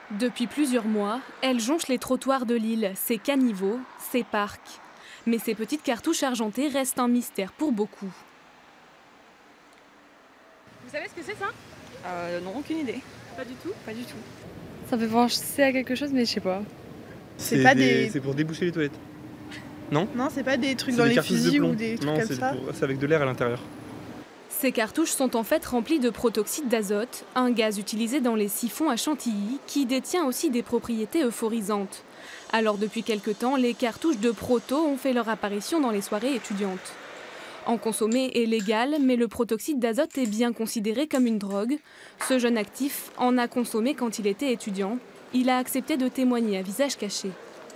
Depuis plusieurs mois, elle jonche les trottoirs de Lille, ses caniveaux, ses parcs. Mais ces petites cartouches argentées restent un mystère pour beaucoup. Vous savez ce que c'est ça? Non, aucune idée. Pas du tout? Pas du tout. Ça me fait penser à quelque chose, mais je sais pas. C'est pas des... C'est pour déboucher les toilettes. Non? Non, c'est pas des trucs C'est dans des les cartouches de fusils plomb. ou des trucs Non, comme ça. c'est avec de l'air à l'intérieur. Ces cartouches sont en fait remplies de protoxyde d'azote, un gaz utilisé dans les siphons à chantilly qui détient aussi des propriétés euphorisantes. Alors depuis quelque temps, les cartouches de proto ont fait leur apparition dans les soirées étudiantes. En consommer est légal, mais le protoxyde d'azote est bien considéré comme une drogue. Ce jeune actif en a consommé quand il était étudiant. Il a accepté de témoigner à visage caché.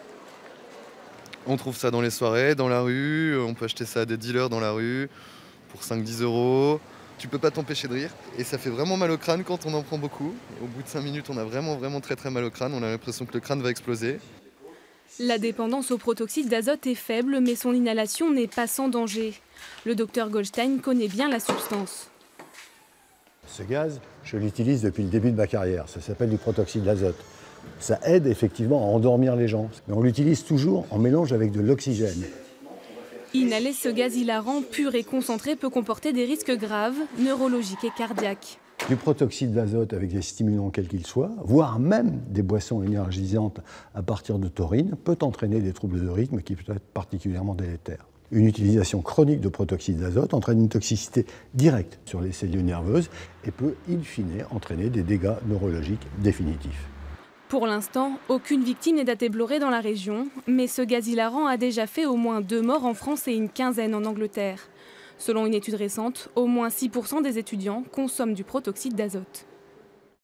On trouve ça dans les soirées, dans la rue, on peut acheter ça à des dealers dans la rue pour 5-10 €. Tu peux pas t'empêcher de rire et ça fait vraiment mal au crâne quand on en prend beaucoup. Au bout de 5 minutes, on a vraiment très mal au crâne, on a l'impression que le crâne va exploser. La dépendance au protoxyde d'azote est faible, mais son inhalation n'est pas sans danger. Le docteur Goldstein connaît bien la substance. Ce gaz, je l'utilise depuis le début de ma carrière. Ça s'appelle du protoxyde d'azote. Ça aide effectivement à endormir les gens. Mais on l'utilise toujours en mélange avec de l'oxygène. Inhaler ce gaz hilarant pur et concentré peut comporter des risques graves, neurologiques et cardiaques. Du protoxyde d'azote avec des stimulants quels qu'ils soient, voire même des boissons énergisantes à partir de taurine, peut entraîner des troubles de rythme qui peuvent être particulièrement délétères. Une utilisation chronique de protoxyde d'azote entraîne une toxicité directe sur les cellules nerveuses et peut, in fine, entraîner des dégâts neurologiques définitifs. Pour l'instant, aucune victime n'est déplorée dans la région, mais ce gaz hilarant a déjà fait au moins 2 morts en France et une quinzaine en Angleterre. Selon une étude récente, au moins 6% des étudiants consomment du protoxyde d'azote.